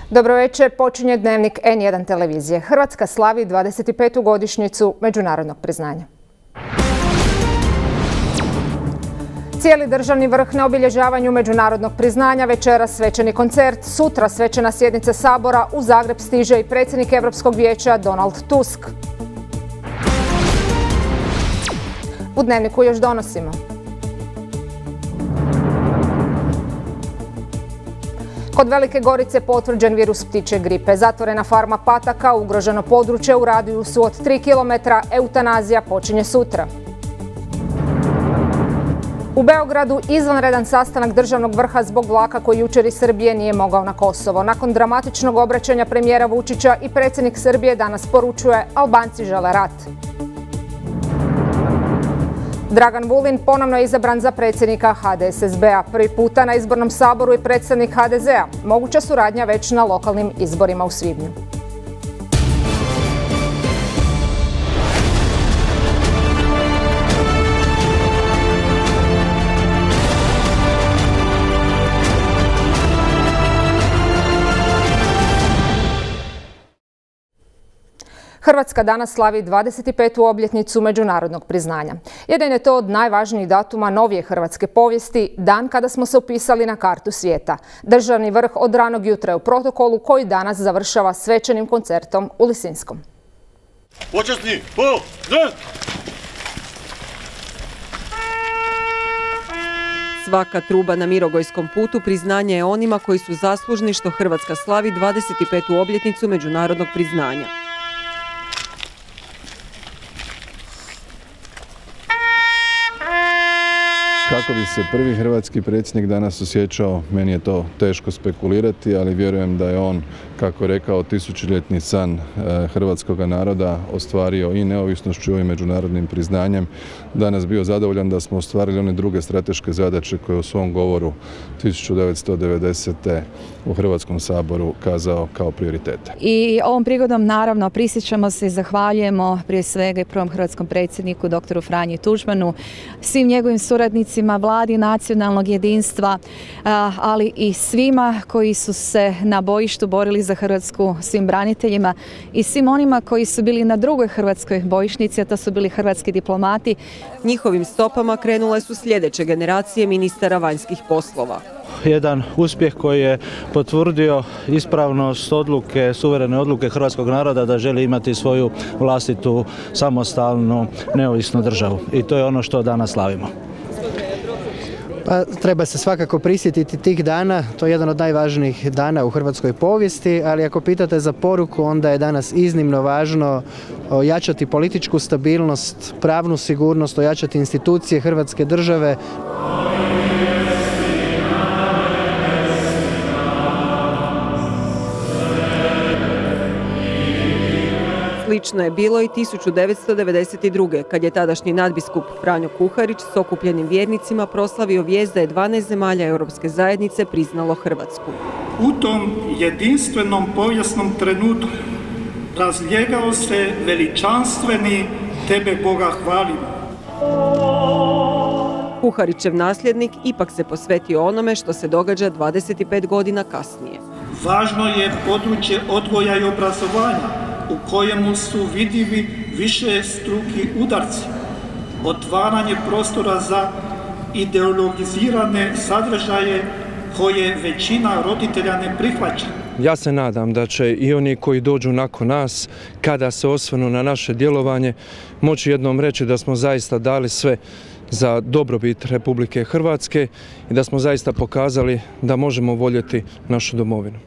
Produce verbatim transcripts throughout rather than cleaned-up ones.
Dobro večer, počinje dnevnik en jedan televizije. Hrvatska slavi dvadeset petu godišnjicu međunarodnog priznanja. Cijeli državni vrh na obilježavanju međunarodnog priznanja, večeras svečani koncert, sutra svečana sjednica Sabora, u Zagreb stiže i predsjednik Europskog vijeća Donald Tusk. U dnevniku još donosimo. Kod Velike Gorice potvrđen virus ptičje gripe. Zatvorena farma pataka, ugroženo područje u radijusu od tri kilometra, eutanazija počinje sutra. U Beogradu izvanredan sastanak državnog vrha zbog vlaka koji jučer iz Srbije nije mogao na Kosovo. Nakon dramatičnog obraćanja premijera Vučića i predsjednik Srbije danas poručuje: Albanci žele rat. Dragan Vulin ponovno je izabran za predsjednika H D S S B-a. Prvi puta na izbornom saboru i predstavnik H D Z-a. Moguća suradnja već na lokalnim izborima u svibnju. Hrvatska danas slavi dvadeset petu obljetnicu međunarodnog priznanja. Jedan je to od najvažnijih datuma novije hrvatske povijesti, dan kada smo se upisali na kartu svijeta. Državni vrh od ranog jutra je u protokolu koji danas završava svečanim koncertom u Lisinskom. Počasni, po, zred! Svaka truba na Mirogojskom putu priznanje je onima koji su zaslužni što Hrvatska slavi dvadeset petu obljetnicu međunarodnog priznanja. Kako bi se prvi hrvatski predsjednik danas osjećao, meni je to teško spekulirati, ali vjerujem da je on, kako je rekao, tisućljetni san hrvatskog naroda ostvario i neovisnošću i ovim međunarodnim priznanjem. Danas bio zadovoljan da smo ostvarili one druge strateške zadaće koje u svom govoru tisuću devetsto devedesete. u Hrvatskom saboru kazao kao prioritete. I ovom prigodom naravno prisjećamo se i zahvaljujemo prije svega i prvom hrvatskom predsjedniku doktoru Franji Tuđmanu, svim njegovim suradnicima, vladi nacionalnog jedinstva, ali i svima koji su se na bojištu borili za Hrvatsku, svim braniteljima i svim onima koji su bili na drugoj hrvatskoj bojišnici, a to su bili hrvatski diplomati. Njihovim stopama krenule su sljedeće generacije ministara vanjskih poslova. Jedan uspjeh koji je potvrdio ispravnost odluke, suverene odluke hrvatskog naroda da želi imati svoju vlastitu, samostalnu, neovisnu državu. I to je ono što danas slavimo. Pa, treba se svakako prisjetiti tih dana, to je jedan od najvažnijih dana u hrvatskoj povijesti, ali ako pitate za poruku, onda je danas iznimno važno ojačati političku stabilnost, pravnu sigurnost, ojačati institucije Hrvatske države. Slično je bilo i tisuću devetsto devedeset druge. kad je tadašnji nadbiskup Franjo Kuharić s okupljenim vjernicima proslavio vijest da je dvanaest zemalja Europske zajednice priznalo Hrvatsku. U tom jedinstvenom povijesnom trenutku razljegao se veličanstveni tebe Boga hvalimo. Kuharićev nasljednik ipak se posvetio onome što se događa dvadeset pet godina kasnije. Važno je područje odgoja i obrazovanja, u kojemu su vidljivi višestruki udarci, otvaranje prostora za ideologizirane sadržaje koje većina roditelja ne prihvaća. Ja se nadam da će i oni koji dođu nakon nas, kada se osvrnu na naše djelovanje, moći jednom reći da smo zaista dali sve za dobrobit Republike Hrvatske i da smo zaista pokazali da možemo voljeti našu domovinu.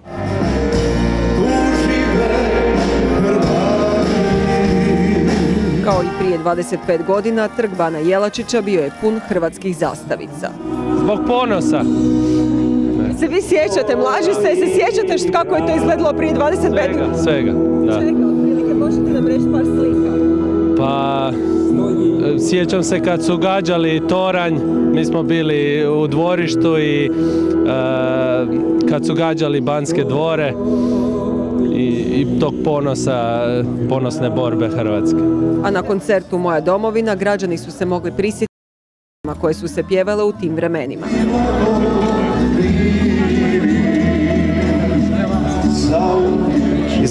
Kao i prije dvadeset pet godina, trg Bana Jelačića bio je pun hrvatskih zastavica. Zbog ponosa. Se vi sjećate, mlađi ste, se sjećate kako je to izgledalo prije dvadeset pet godina? Svega, da. Svega, otprilike, možete nam reći par slika? Pa, sjećam se kad su gađali toranj, mi smo bili u dvorištu i uh, kad su gađali Banske dvore, i tog ponosa, ponosne borbe Hrvatske. A na koncertu Moja domovina građani su se mogli prisjetiti koje su se pjevale u tim vremenima. Za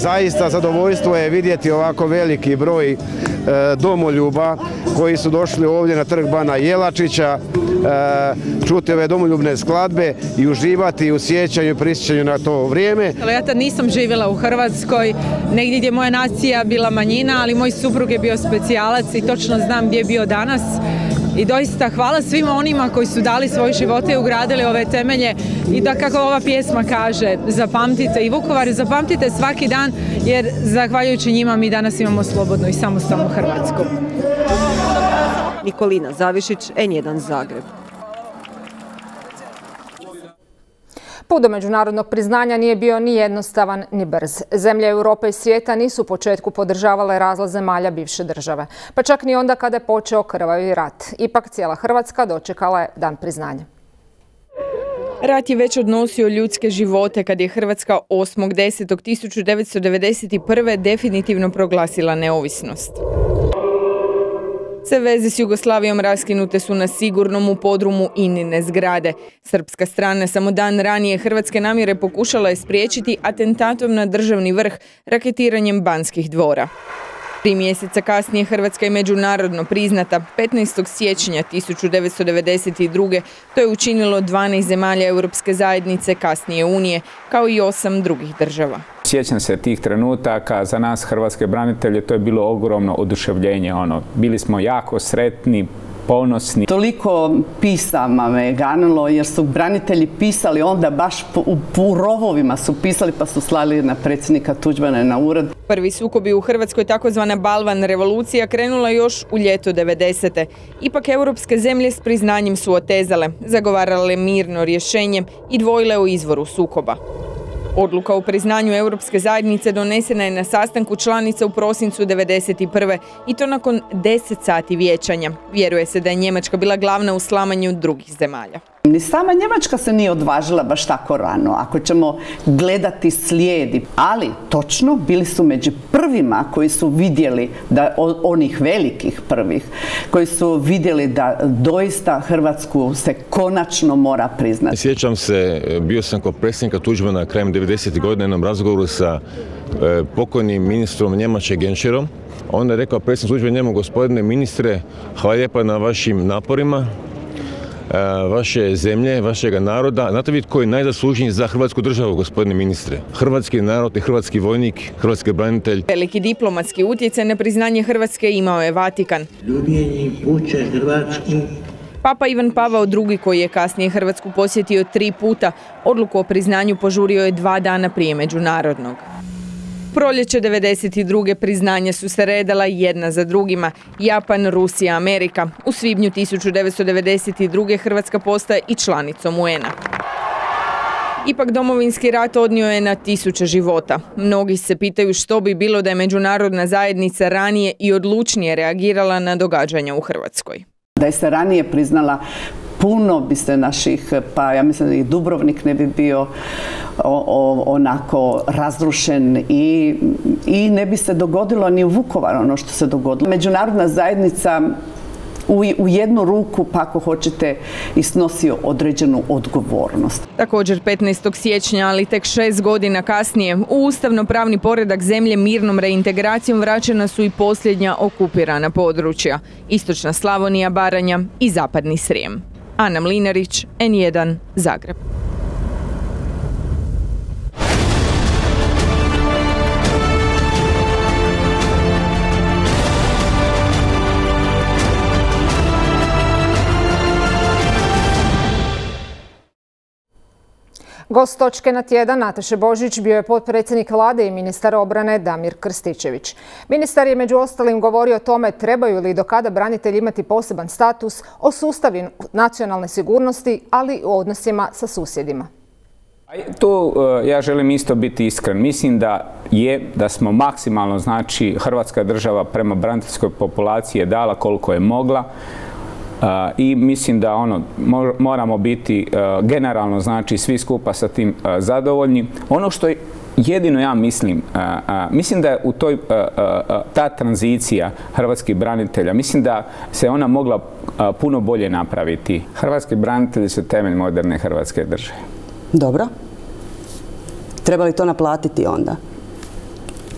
zaista zadovoljstvo je vidjeti ovako veliki broj domoljuba koji su došli ovdje na trg Bana Jelačića, čuti ove domoljubne skladbe i uživati u sjećanju i prisjećanju na to vrijeme. Ja tad nisam živjela u Hrvatskoj, negdje gdje moja nacija bila manjina, ali moj suprug je bio specijalac i točno znam gdje je bio danas. I doista hvala svima onima koji su dali svoje živote i ugradili ove temelje i da, kako ova pjesma kaže, zapamtite i Vukovar, zapamtite svaki dan, jer zahvaljujući njima mi danas imamo slobodnu i samostalnu Hrvatsku. Nikolina Zavišić, N jedan Zagreb. Put do međunarodnog priznanja nije bio ni jednostavan ni brz. Zemlje Europe i svijeta nisu u početku podržavale razlaz zemalja bivše države, pa čak ni onda kada je počeo krvavi rat. Ipak cijela Hrvatska dočekala je dan priznanja. Rat je već odnosio ljudske živote kad je Hrvatska osmog desetog tisuću devetsto devedeset prve definitivno proglasila neovisnost. Sve veze s Jugoslavijom raskinute su na sigurnom u podrumu Inine zgrade. Srpska strana samo dan ranije hrvatske namjere pokušala je spriječiti atentatom na državni vrh raketiranjem Banskih dvora. Tri mjeseca kasnije Hrvatska je međunarodno priznata. petnaestog siječnja tisuću devetsto devedeset druge to je učinilo dvanaest zemalja Europske zajednice, kasnije Unije, kao i osam drugih država. Sjećam se tih trenutaka, za nas hrvatske branitelje to je bilo ogromno oduševljenje. Ono, bili smo jako sretni, ponosni. Toliko pisama me ganilo jer su branitelji pisali onda baš u, u rovovima su pisali pa su slali na predsjednika Tuđmana na ured. Prvi sukobi u Hrvatskoj, takozvana Balvan revolucija, krenula još u ljeto devedesete. Ipak europske zemlje s priznanjem su otezale, zagovarale mirno rješenje i dvojile o izvoru sukoba. Odluka o priznanju Europske zajednice donesena je na sastanku članica u prosincu devedeset prve i to nakon deset sati vijećanja. Vjeruje se da je Njemačka bila glavna u slamanju drugih zemalja. Ni sama Njemačka se nije odvažila baš tako rano, ako ćemo gledati slijedi. Ali točno bili su među prvima koji su vidjeli, da onih velikih prvih, koji su vidjeli da doista Hrvatsku se konačno mora priznati. Sjećam se, bio sam kod predsjednika Tuđmana krajem devedesetih godina na jednom razgovoru sa e, pokojnim ministrom Njemače Genscherom. Onda je rekao predsjednik Tuđman njemu: gospodine ministre, hvala lijepa na vašim naporima, vaše zemlje, vašega naroda. Znate vi tko je najzaslužniji za Hrvatsku državu, gospodine ministre? Hrvatski narod i hrvatski vojnik, hrvatski branitelj. Veliki diplomatski utjecaj na priznanje Hrvatske imao je Vatikan. Ljubljeni puče Hrvatsku. Papa Ivan Pavao drugi, koji je kasnije Hrvatsku posjetio tri puta, odluku o priznanju požurio je dva dana prije međunarodnog. Proljeće devedeset druge priznanja su se redala jedna za drugima. Japan, Rusija, Amerika. U svibnju tisuću devetsto devedeset druge Hrvatska postaje i članicom U N-a. Ipak domovinski rat odnio je na tisuće života. Mnogi se pitaju što bi bilo da je međunarodna zajednica ranije i odlučnije reagirala na događanja u Hrvatskoj. Da je se ranije priznala, puno bi se naših, pa ja mislim da i Dubrovnik ne bi bio o, o, onako razrušen i, i ne bi se dogodilo ni u Vukovaru ono što se dogodilo. Međunarodna zajednica u, u jednu ruku, pa ako hoćete, i snosi određenu odgovornost. Također petnaestog siječnja, ali tek šest godina kasnije, u ustavno-pravni poredak zemlje mirnom reintegracijom vraćena su i posljednja okupirana područja. Istočna Slavonija, Baranja i Zapadni Srijem. Ana Mlinarić, N jedan, Zagreb. Gost točke na tjedan Nataše Božić bio je potpredsjednik vlade i ministar obrane Damir Krstičević. Ministar je među ostalim govorio o tome trebaju li do kada branitelji imati poseban status, o sustavu nacionalne sigurnosti, ali i o odnosima sa susjedima. Tu ja želim isto biti iskren. Mislim da je, da smo maksimalno, znači Hrvatska država prema braniteljskoj populaciji je dala koliko je mogla. Uh, i mislim da ono moramo biti uh, generalno, znači svi skupa sa tim uh, zadovoljni. Ono što je jedino ja mislim, uh, uh, mislim da je u toj uh, uh, ta tranzicija hrvatskih branitelja, mislim da se ona mogla uh, puno bolje napraviti. Hrvatski branitelji su temelj moderne Hrvatske države. Dobro. Treba li to naplatiti onda?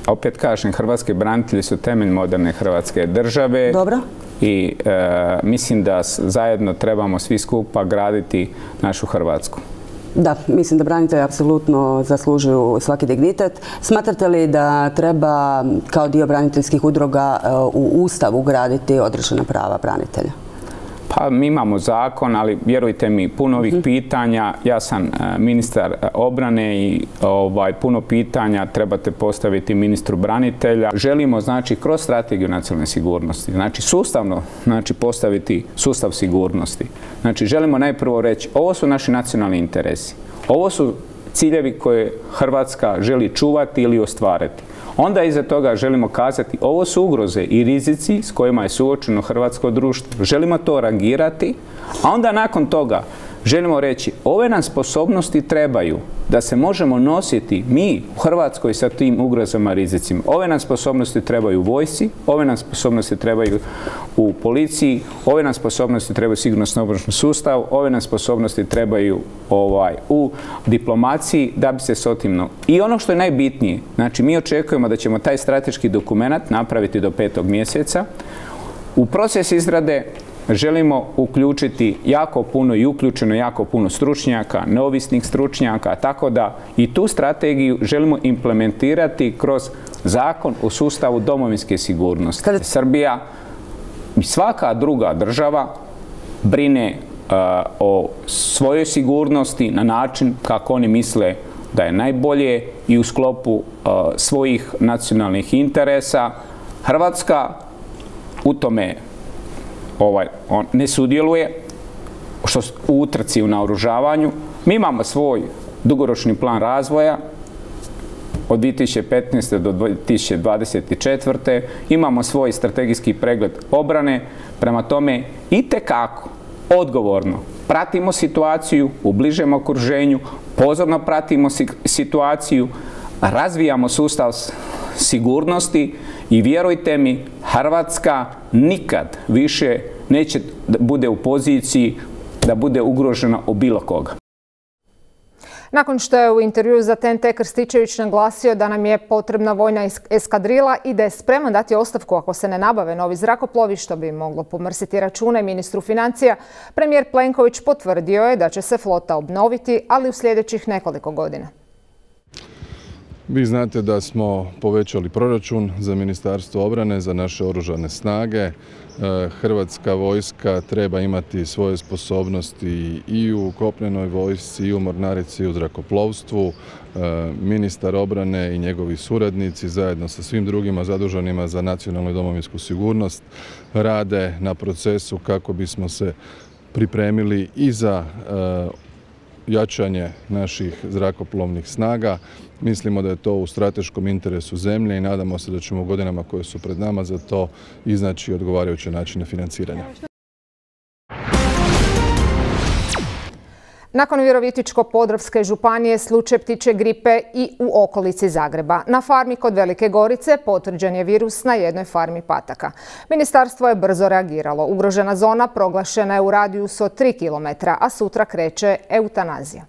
opet kažem, hrvatski branitelji su temelj moderne hrvatske države. Dobro. I e, mislim da zajedno trebamo svi skupa graditi našu Hrvatsku. Da, mislim da branitelji apsolutno zaslužuju svaki dignitet. Smatrate li da treba kao dio braniteljskih udruga u Ustav ugraditi određena prava branitelja? Pa mi imamo zakon, ali vjerujte mi, puno ovih pitanja, ja sam ministar obrane i ovaj, puno pitanja trebate postaviti ministru branitelja. Želimo, znači, kroz strategiju nacionalne sigurnosti, znači sustavno, znači postaviti sustav sigurnosti. Znači, želimo najprvo reći, ovo su naši nacionalni interesi, ovo su ciljevi koje Hrvatska želi čuvati ili ostvariti. Onda iza toga želimo kazati, ovo su ugroze i rizici s kojima je suočeno hrvatsko društvo. Želimo to reagirati, a onda nakon toga želimo reći, ove nam sposobnosti trebaju da se možemo nositi mi u Hrvatskoj sa tim ugrozama i rizicima. Ove nam sposobnosti trebaju u vojsci, ove nam sposobnosti trebaju u policiji, ove nam sposobnosti trebaju sigurnosno-obavještajnom sustavu, ove nam sposobnosti trebaju ovaj, u diplomaciji da bi se s otim... I ono što je najbitnije, znači mi očekujemo da ćemo taj strateški dokument napraviti do petog mjeseca. U proces izrade želimo uključiti jako puno i uključeno jako puno stručnjaka, neovisnih stručnjaka, tako da i tu strategiju želimo implementirati kroz zakon o sustavu domovinske sigurnosti. Kada Srbija i svaka druga država brine uh, o svojoj sigurnosti na način kako oni misle da je najbolje i u sklopu uh, svojih nacionalnih interesa. Hrvatska u tome Ovaj, on ne sudjeluje što u utrci u naoružavanju. Mi imamo svoj dugoročni plan razvoja od dvije tisuće petnaeste do dvije tisuće dvadeset četvrte. Imamo svoj strategijski pregled obrane. Prema tome, itekako odgovorno pratimo situaciju u bližem okruženju, pozorno pratimo situaciju, razvijamo sustav sigurnosti i vjerujte mi, Hrvatska nikad više neće bude u poziciji da bude ugrožena od bilo koga. Nakon što je u intervjuu za T N T Krstičević naglasio da nam je potrebna vojna eskadrila i da je spreman dati ostavku ako se ne nabave novi zrakoplovi, što bi moglo pomrsiti račune ministru financija, premijer Plenković potvrdio je da će se flota obnoviti, ali u sljedećih nekoliko godina. Vi znate da smo povećali proračun za Ministarstvo obrane, za naše oružane snage. Hrvatska vojska treba imati svoje sposobnosti i u kopnenoj vojsci, i u mornarici, i u zrakoplovstvu. Ministar obrane i njegovi suradnici zajedno sa svim drugima zaduženima za nacionalnu i domovinsku sigurnost rade na procesu kako bismo se pripremili i za jačanje naših zrakoplovnih snaga. Mislimo da je to u strateškom interesu zemlje i nadamo se da ćemo u godinama koje su pred nama za to iznaći odgovarajuće načine financiranja. Nakon Virovitičko-podravske županije slučaj ptičje gripe i u okolici Zagreba. Na farmi kod Velike Gorice potvrđen je virus na jednoj farmi pataka. Ministarstvo je brzo reagiralo. Ugrožena zona proglašena je u radijusu od tri kilometra, a sutra kreće eutanazija.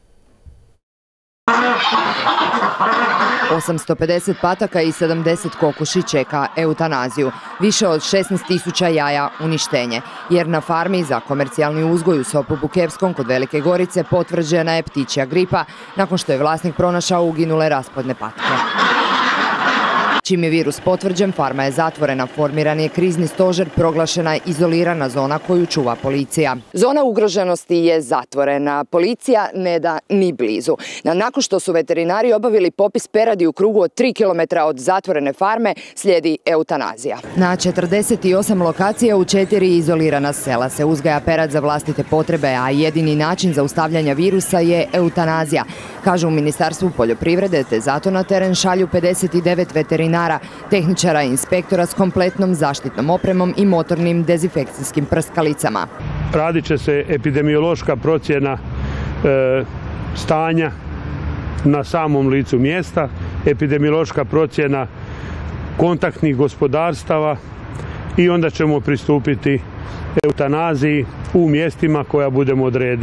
osamsto pedeset pataka i sedamdeset kokoši čeka eutanaziju. Više od šesnaest tisuća jaja uništenje. Jer na farmi za komercijalni uzgoj u Sopu Bukevskom kod Velike Gorice potvrđena je ptičja gripa nakon što je vlasnik pronašao uginule rasplodne patke. Čim je virus potvrđen, farma je zatvorena, formiran je krizni stožer, proglašena je izolirana zona koju čuva policija. Zona ugroženosti je zatvorena, policija ne da ni blizu. Nakon što su veterinari obavili popis peradi u krugu od tri kilometra od zatvorene farme, slijedi eutanazija. Na četrdeset osam lokacija u četiri izolirana sela se uzgaja perad za vlastite potrebe, a jedini način zaustavljanja virusa je eutanazija, kažu u Ministarstvu poljoprivrede, te zato na teren šalju pedeset devet veterinara, tehničara i inspektora s kompletnom zaštitnom opremom i motornim dezinfekcijskim prskalicama. Radit će se epidemiološka procjena e, stanja na samom licu mjesta, epidemiološka procjena kontaktnih gospodarstava i onda ćemo pristupiti eutanaziji u mjestima koja budemo odredili.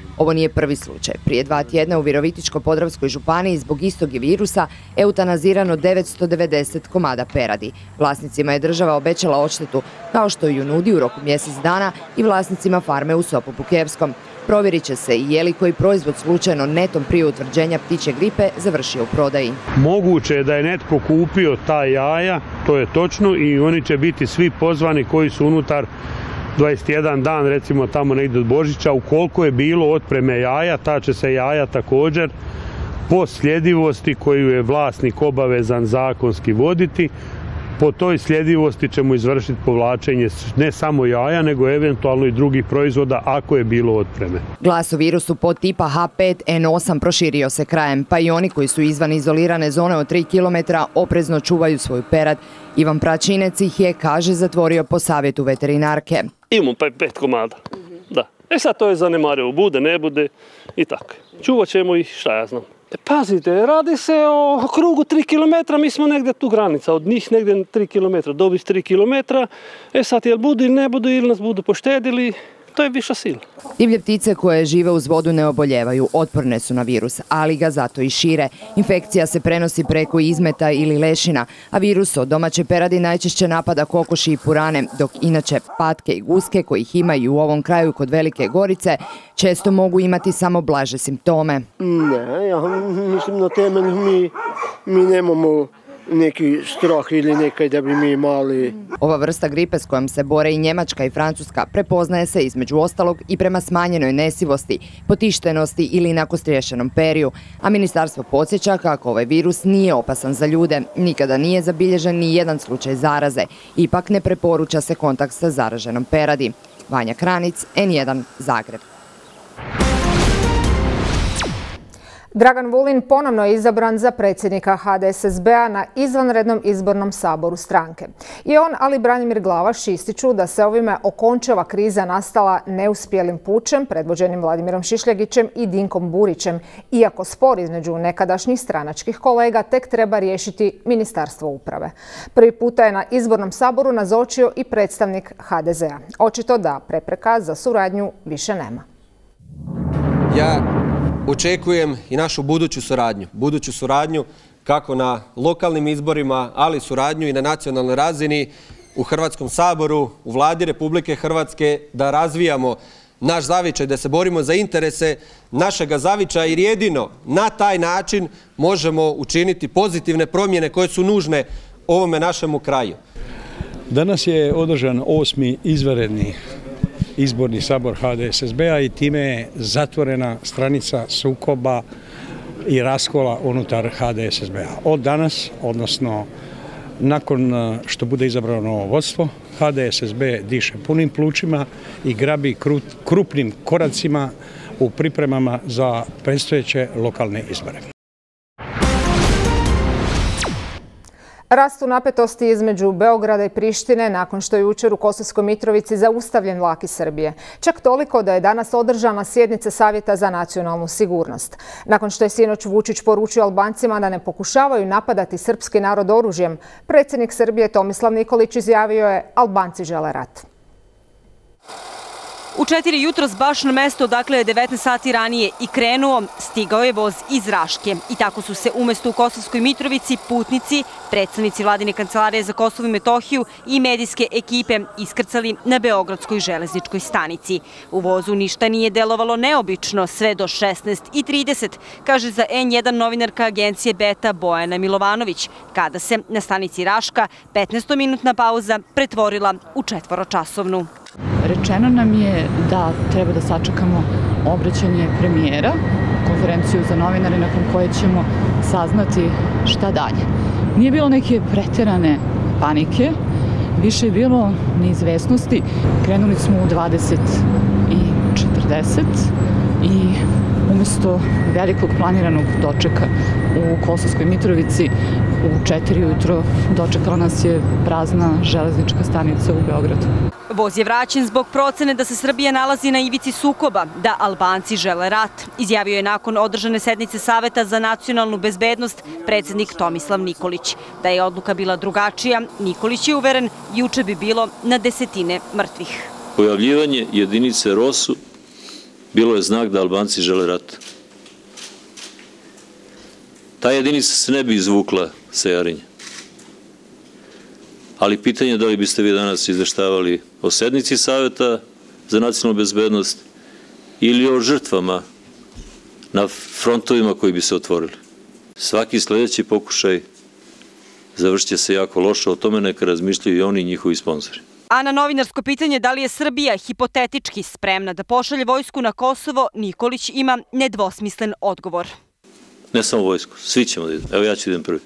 Ovo nije prvi slučaj. Prije dva tjedna u Virovitičko-podravskoj županiji zbog istog je virusa eutanazirano devetsto devedeset komada peradi. Vlasnicima je država obećala odštetu, kao što ju nudi u roku mjesec dana i vlasnicima farme u Sopobukevskom. Provjerit će se i je li koji proizvod slučajno netom prije utvrđenja ptičje gripe završio u prodaji. Moguće je da je netko kupio ta jaja, to je točno, i oni će biti svi pozvani koji su unutar dvadeset jedan dan, recimo tamo negdje od Božića. Ukoliko je bilo otpreme jaja, ta će se jaja također po sljedivosti koju je vlasnik obavezan zakonski voditi, po toj sljedivosti ćemo izvršiti povlačenje ne samo jaja, nego eventualno i drugih proizvoda ako je bilo otpreme. Glas o virusu podtipa H pet N osam proširio se krajem, pa i oni koji su izvan izolirane zone od tri kilometra oprezno čuvaju svoju perad. Ivan Pračinec ih je, kaže, zatvorio po savjetu veterinarke. Imamo pa pet komada, da. E sad to je zanemarivo, bude, ne bude i tako. Čuvat ćemo ih, šta ja znam. Pazite, radi se o krugu tri kilometra, mi smo negdje tu granica, od njih negdje tri kilometra, dobiti tri kilometra, e sad jel budu ili ne budu, ili nas budu poštedili, to je viša sila. Divlje ptice koje žive uz vodu ne oboljevaju, otporne su na virus, ali ga zato i šire. Infekcija se prenosi preko izmeta ili lešina, a virus od domaće peradi najčešće napada kokoši i purane, dok inače patke i guske, kojih ima i u ovom kraju kod Velike Gorice, često mogu imati samo blaže simptome. Ne, ja mislim na temelju mi, mi nemamo neki strah ili nekaj da bi mi imali. Ova vrsta gripe s kojom se bore i Njemačka i Francuska prepoznaje se između ostalog i prema smanjenoj nesivosti, potištenosti ili nakostriješenom periju, a ministarstvo podsjeća kako ovaj virus nije opasan za ljude, nikada nije zabilježen ni jedan slučaj zaraze, ipak ne preporuča se kontakt sa zaraženom peradi. Vanja Kranic, N jedan, Zagreb. Dragan Vulin ponovno je izabran za predsjednika H D S S B-a na izvanrednom izbornom saboru stranke. I on, ali Branimir Glavaš ističu da se ovime okončava kriza nastala neuspjelim pučem, predvođenim Vladimirom Šišljagićem i Dinkom Burićem, iako spor između nekadašnjih stranačkih kolega tek treba riješiti Ministarstvo uprave. Prvi puta je na izbornom saboru nazočio i predstavnik H D Z-a. Očito da prepreka za suradnju više nema. Ja očekujem i našu buduću suradnju. Buduću suradnju kako na lokalnim izborima, ali suradnju i na nacionalnoj razini u Hrvatskom saboru, u Vladi Republike Hrvatske, da razvijamo naš zavičaj, da se borimo za interese našega zavičaja, jer jedino na taj način možemo učiniti pozitivne promjene koje su nužne ovome našemu kraju. Danas je održan osmi izvanredni izborni sabor H D S S B-a i time je zatvorena stranica sukoba i raskola unutar H D S S B-a. Od danas, odnosno nakon što bude izabrano novo vodstvo, H D S S B diše punim plućima i grabi krupnim koracima u pripremama za predstojeće lokalne izbore. Rastu napetosti između Beograda i Prištine nakon što je jučer u Kosovskoj Mitrovici zaustavljen vlak iz Srbije. Čak toliko da je danas održana sjednica Savjeta za nacionalnu sigurnost. Nakon što je sinoć Vučić poručio Albancima da ne pokušavaju napadati srpski narod oružjem, predsjednik Srbije Tomislav Nikolić izjavio je: Albanci žele rat. U četiri jutros baš na mesto odakle je devetnaest sati ranije i krenuo, stigao je voz iz Raške. I tako su se umjesto u Kosovskoj Mitrovici putnici, predstavnici Vladine kancelarije za Kosovo i Metohiju i medijske ekipe iskrcali na Beogradskoj železničkoj stanici. U vozu ništa nije delovalo neobično sve do šesnaest i trideset, kaže za N jedan novinarka agencije Beta Bojana Milovanović, kada se na stanici Raška petnaestominutna pauza pretvorila u četvoročasovnu. Rečeno nam je da treba da sačekamo obraćanje premijera, konferenciju za novinare nakon koje ćemo saznati šta dalje. Nije bilo neke preterane panike, više je bilo neizvesnosti. Krenuli smo u dvadeset i četrdeset i umjesto velikog planiranog dočeka u Kosovskoj Mitrovici u četiri ujutro dočekala nas je prazna železnička stanica u Beogradu. Voz je vraćen zbog procene da se Srbija nalazi na ivici sukoba, da Albanci žele rat, izjavio je nakon održane sednice Saveta za nacionalnu bezbednost predsjednik Tomislav Nikolić. Da je odluka bila drugačija, Nikolić je uveren, juče bi bilo na desetine mrtvih. Pojavljivanje jedinice ROSU bilo je znak da Albanci žele rat. Ta jedinica se ne bi izvukla sa Jarinja. Ali pitanje je da li biste vi danas izveštavali o sednici Saveta za nacionalnu bezbednost ili o žrtvama na frontovima koji bi se otvorili. Svaki sljedeći pokušaj završit će se jako loše, o tome neka razmišljaju i oni i njihovi sponzori. A na novinarsko pitanje da li je Srbija hipotetički spremna da pošalje vojsku na Kosovo, Nikolić ima nedvosmislen odgovor. Ne samo vojsku, svi ćemo da idem. Evo ja ću idem prvi.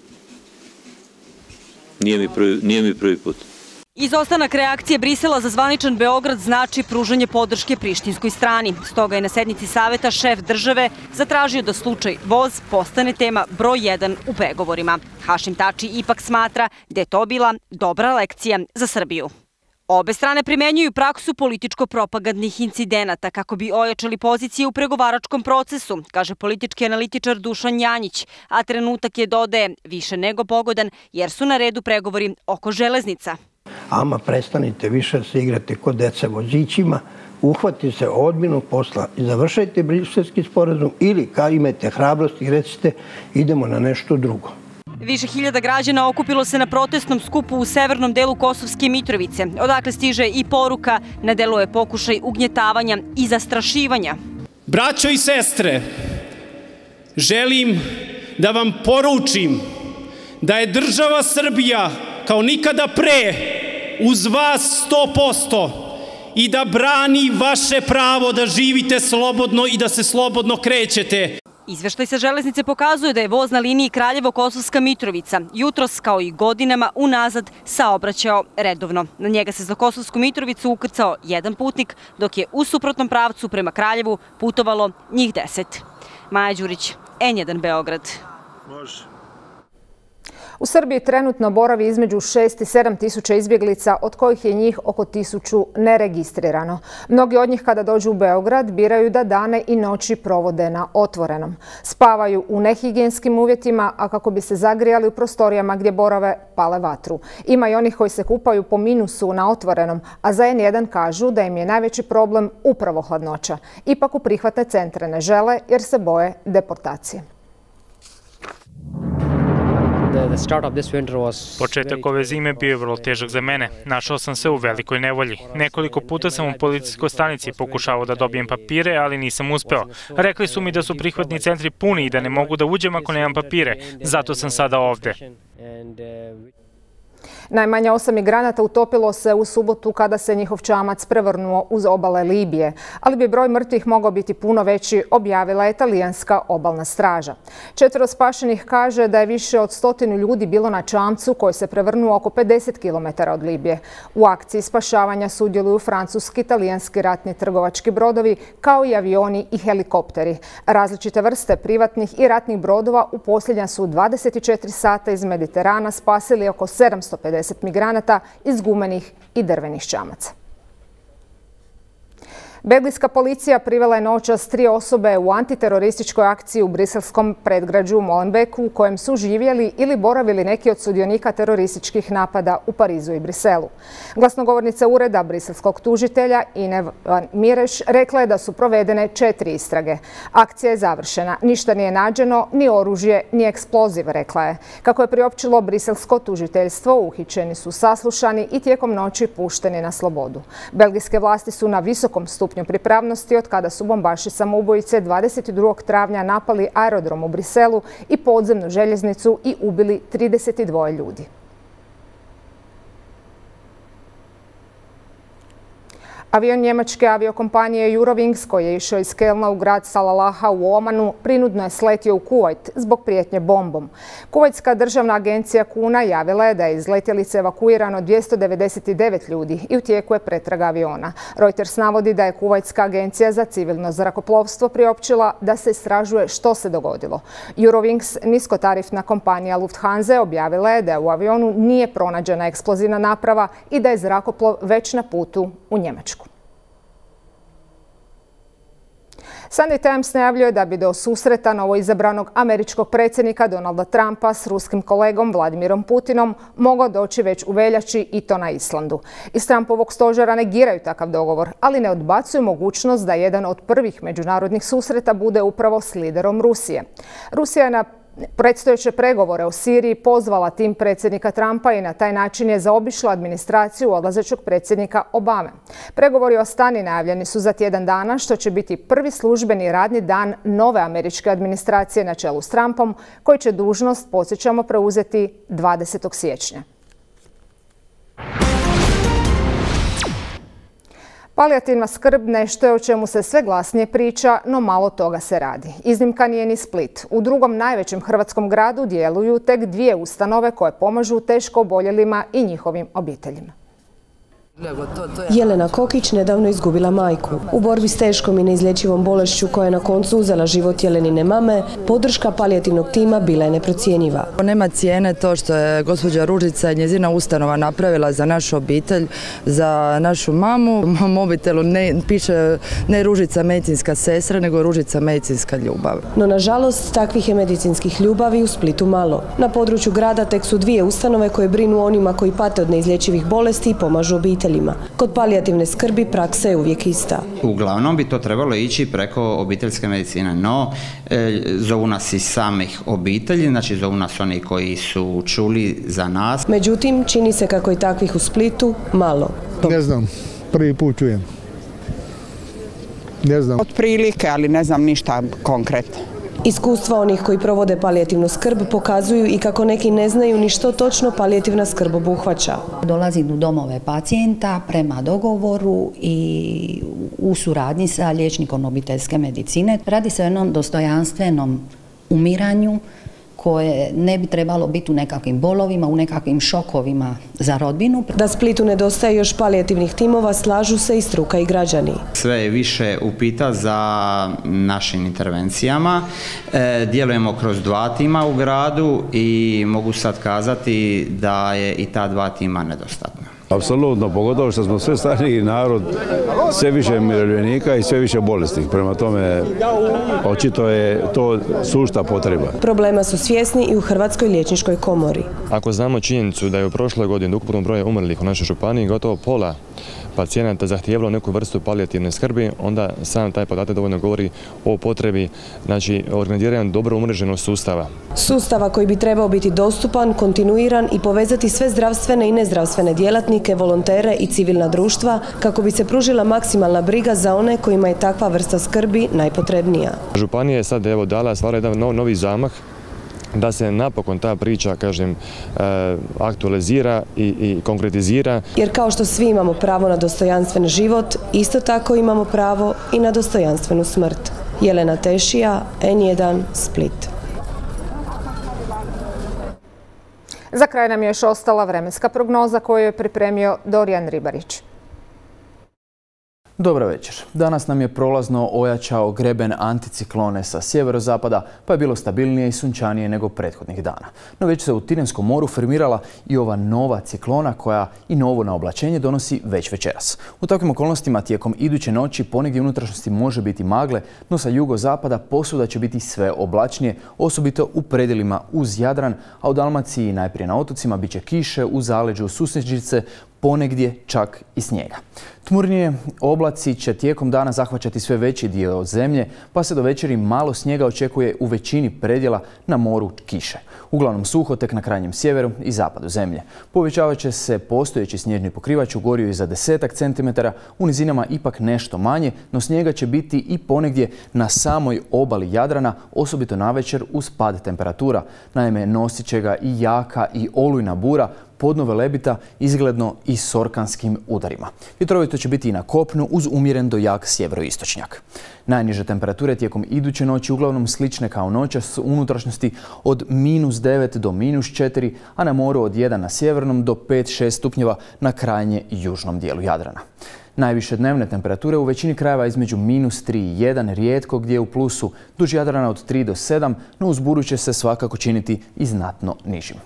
Nije mi prvi, nije mi prvi put. Izostanak reakcije Brisela za zvaničan Beograd znači pružanje podrške prištinskoj strani. Stoga je na sednici Saveta šef države zatražio da slučaj Voz postane tema broj jedan u pregovorima. Hašim Tači ipak smatra da je to bila dobra lekcija za Srbiju. Obe strane primenjuju praksu političko-propagandnih incidenata kako bi ojačali pozicije u pregovaračkom procesu, kaže politički analitičar Dušan Janjić, a trenutak je, dodaje, više nego pogodan jer su na redu pregovori oko železnica. Ama prestanite više se igrate kod deca vozićima, uhvatite se ozbiljnog posla i završajte briselski sporazum ili kad imate hrabrost i recite idemo na nešto drugo. Više hiljada građana okupilo se na protestnom skupu u severnom delu Kosovske Mitrovice. Odakle stiže i poruka, na delu je pokušaj ugnjetavanja i zastrašivanja. Braćo i sestre, želim da vam poručim da je država Srbija kao nikada pre uz vas sto posto i da brani vaše pravo da živite slobodno i da se slobodno krećete. Izveštaj sa železnice pokazuje da je voz na liniji Kraljevo-Kosovska Mitrovica jutros kao i godinama unazad saobraćao redovno. Na njega se za Kosovsku Mitrovicu ukrcao jedan putnik, dok je u suprotnom pravcu prema Kraljevu putovalo njih deset. Maja Đurić, N jedan Beograd. Može. U Srbiji trenutno boravi između šest i sedam tisuća izbjeglica, od kojih je njih oko tisuću neregistrirano. Mnogi od njih kada dođu u Beograd biraju da dane i noći provode na otvorenom. Spavaju u nehigijenskim uvjetima, a kako bi se zagrijali u prostorijama gdje borave pale vatru. Ima i onih koji se kupaju po minusu na otvorenom, a za N jedan kažu da im je najveći problem upravo hladnoća. Ipak u prihvatne centre ne žele jer se boje deportacije. Početak ove zime bio je vrlo težak za mene. Našao sam se u velikoj nevolji. Nekoliko puta sam u policijskoj stanici pokušavao da dobijem papire, ali nisam uspeo. Rekli su mi da su prihvatni centri puni i da ne mogu da uđem ako nemam papire. Zato sam sada ovde. Najmanje osam migranata utopilo se u subotu kada se njihov čamac prevrnuo uz obale Libije, ali bi broj mrtvih mogao biti puno veći, objavila je talijanska obalna straža. Četvero spašenih kaže da je više od stotinu ljudi bilo na čamcu koji se prevrnuo oko pedeset kilometara od Libije. U akciji spašavanja sudjeluju francuski, talijanski ratni trgovački brodovi, kao i avioni i helikopteri. Različite vrste privatnih i ratnih brodova u posljednja su dvadeset četiri sata iz Mediterana spasili oko sedamsto pedeset migranata iz gumenih i drvenih čamaca. Belgijska policija privela je noćas tri osobe u antiterorističkoj akciji u briselskom predgrađu Molenbeeku u kojem su živjeli ili boravili neki od sudionika terorističkih napada u Parizu i Briselu. Glasnogovornica ureda briselskog tužitelja Ine van Mireš rekla je da su provedene četiri istrage. Akcija je završena. Ništa nije nađeno, ni oružje, ni eksploziv, rekla je. Kako je priopćilo briselsko tužiteljstvo, uhićeni su saslušani i tijekom noći pušteni na slobodu. Belgijske vlasti su na visokom stupnju pripravnosti od kada su bombaši samoubojice dvadeset drugog travnja napali aerodrom u Briselu i podzemnu željeznicu i ubili trideset dva ljudi. Avion njemačke aviokompanije Eurowings koji je išao iz Kelna u grad Salalaha u Omanu prinudno je sletio u Kuvajt zbog prijetnje bombom. Kuvajtska državna agencija Kuna javila je da je iz letjelice evakuirano dvjesto devedeset devet ljudi i u tijeku je pretraga aviona. Reuters navodi da je Kuvajtska agencija za civilno zrakoplovstvo priopćila da se istražuje što se dogodilo. Eurowings, niskotarifna kompanija Lufthansa, objavila je da u avionu nije pronađena eksplozivna naprava i da je zrakoplov već na putu u Njemačku. Sunday Times najavljuje da bi do susreta novoizabranog američkog predsjednika Donalda Trumpa s ruskim kolegom Vladimirom Putinom mogao doći već u veljači i to na Islandu. Iz Trumpovog stožera negiraju takav dogovor, ali ne odbacuju mogućnost da jedan od prvih međunarodnih susreta bude upravo s liderom Rusije. Rusija je na predstojeće pregovore o Siriji pozvala tim predsjednika Trumpa i na taj način je zaobišla administraciju odlazećeg predsjednika Obame. Pregovori o Astani najavljeni su za tjedan dana, što će biti prvi službeni radni dan nove američke administracije na čelu s Trumpom, koji će dužnost, podsjećamo, preuzeti dvadesetog siječnja. Palijativna skrb nešto je o čemu se sve glasnije priča, no malo toga se radi. Iznimka nije ni Split. U drugom najvećem hrvatskom gradu djeluju tek dvije ustanove koje pomažu teško oboljelima i njihovim obiteljima. Jelena Kokić nedavno izgubila majku. U borbi s teškom i neizlječivom bolešću koja je na koncu uzela život Jelenine mame, podrška palijativnog tima bila je neprocjenjiva. Nema cijene to što je gospođa Ružica i njezina ustanova napravila za našu obitelj, za našu mamu. U mom mobitelu ne, piše ne Ružica medicinska sestra, nego Ružica medicinska ljubav. No nažalost takvih je medicinskih ljubavi u Splitu malo. Na području grada tek su dvije ustanove koje brinu onima koji pate od neizlječivih bolesti i pomažu obitelji. Kod palijativne skrbi praksa je uvijek ista. Uglavnom bi to trebalo ići preko obiteljske medicine, no e, zovu nas i samih obitelji, znači zovu nas oni koji su čuli za nas. Međutim, čini se kako je takvih u Splitu malo. Ne znam, prvi put čujem. Ne znam. Otprilike, ali ne znam ništa konkretno. Iskustva onih koji provode palijativnu skrb pokazuju i kako neki ne znaju ni što točno palijativna skrb obuhvaća. Dolazim u domove pacijenta prema dogovoru i u suradnji sa liječnikom obiteljske medicine. Radi se o jednom dostojanstvenom umiranju koje ne bi trebalo biti u nekakvim bolovima, u nekakvim šokovima za rodbinu. Da Splitu nedostaje još palijativnih timova, slažu se i struka i građani. Sve je više upita za našim intervencijama. E, djelujemo kroz dva tima u gradu i mogu sad kazati da je i ta dva tima nedostatna. Apsolutno, pogotovo što smo sve stariji narod, sve više umirovljenika i sve više bolesnih. Prema tome, očito je to sušta potreba. Problema su svjesni i u Hrvatskoj liječničkoj komori. Ako znamo činjenicu da je u prošloj godini ukupno broje umrlih u našoj županiji gotovo pola pacijenata zahtijevalo neku vrstu palijativne skrbi, onda sam taj podatak dovoljno govori o potrebi, znači, organiziranja dobro umreženog sustava. Sustava koji bi trebao biti dostupan, kontinuiran i povezati sve zdravstvene i nezdravstvene djelatnike, volontere i civilna društva kako bi se pružila maksimalna briga za one kojima je takva vrsta skrbi najpotrebnija. Županija je sad evo dala stvarno jedan novi zamah da se napokon ta priča, kažem, aktualizira i, i konkretizira. Jer kao što svi imamo pravo na dostojanstven život, isto tako imamo pravo i na dostojanstvenu smrt. Jelena Tešija, N jedan, Split. Za kraj nam je još ostala vremenska prognoza koju je pripremio Dorijan Ribarić. Dobro večer. Danas nam je prolazno ojačao greben anticiklone sa sjeverozapada, pa je bilo stabilnije i sunčanije nego prethodnih dana. No već se u Tirenskom moru formirala i ova nova ciklona koja i novo naoblačenje donosi već večeras. U takvim okolnostima tijekom iduće noći ponegdje unutrašnjosti može biti magle, no sa jugozapada posuda će biti sve oblačnije, osobito u predjelima uz Jadran, a u Dalmaciji najprije na otocima bit će kiše, u zaleđu susnežice, ponegdje čak i snijega. Tmurnije oblaci će tijekom dana zahvaćati sve veći dio zemlje, pa se do večeri malo snijega očekuje u većini predjela, na moru kiše. Uglavnom suho tek na krajnjem sjeveru i zapadu zemlje. Povećavat će se postojeći snježni pokrivač u Gorju i za desetak centimetara, u nizinama ipak nešto manje, no snijega će biti i ponegdje na samoj obali Jadrana, osobito navečer uz pad temperatura. Naime, nosit će ga i jaka i olujna bura, podno Velebita izgledno i s orkanskim udarima. Vjetrovito će biti i na kopnu uz umjeren do jak sjeveroistočnjak. Najniže temperature tijekom iduće noći uglavnom slične kao noćas, unutrašnjosti od minus devet do minus četiri, a na moru od jedan na sjevernom do pet šest stupnjeva na krajnje južnom dijelu Jadrana. Najviše dnevne temperature u većini krajeva između minus tri i jedan, rijetko gdje u plusu, duž Jadrana od tri do sedam, no uz buru će se svakako činiti i znatno nižim.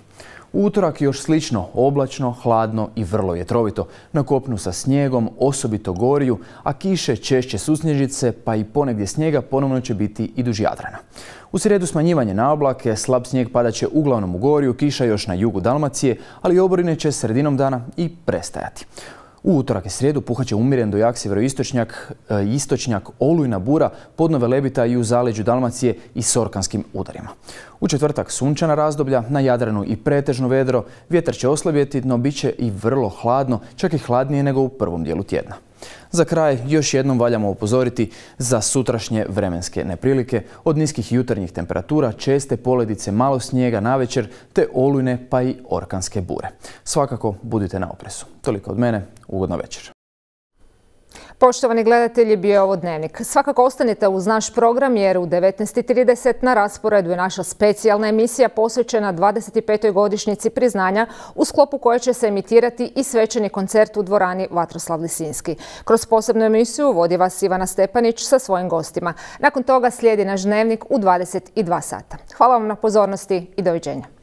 U utorak još slično, oblačno, hladno i vrlo vjetrovito. Na kopnu sa snijegom, osobito goriju, a kiše, češće susnježice, pa i ponegdje snijega ponovno će biti i duž Jadrana. U srijedu smanjivanje na oblake, slab snijeg padat će uglavnom u goriju, kiša još na jugu Dalmacije, ali oborine će sredinom dana i prestajati. U utorak i srijedu puhat će umjeren do jak sjeveroistočnjak, istočnjak, olujna bura, podno Velebita i u zaleđu Dalmacije i s orkanskim udarima. U četvrtak sunčana razdoblja, na Jadranu i pretežno vedro, vjetar će oslabjeti, no bit će i vrlo hladno, čak i hladnije nego u prvom dijelu tjedna. Za kraj još jednom valjamo upozoriti za sutrašnje vremenske neprilike, od niskih jutarnjih temperatura, česte poledice, malo snijega navečer, te olujne pa i orkanske bure. Svakako budite na oprezu. Toliko od mene, ugodno večer. Poštovani gledatelji, bio je ovo Dnevnik. Svakako ostanite uz naš program jer u devetnaest i trideset na rasporedu je naša specijalna emisija posvećena dvadeset petoj godišnjici priznanja, u sklopu koje će se emitirati i svečani koncert u dvorani Vatroslav Lisinski. Kroz posebnu emisiju vodi vas Ivana Stepanić sa svojim gostima. Nakon toga slijedi naš Dnevnik u dvadeset dva sata. Hvala vam na pozornosti i doviđenja.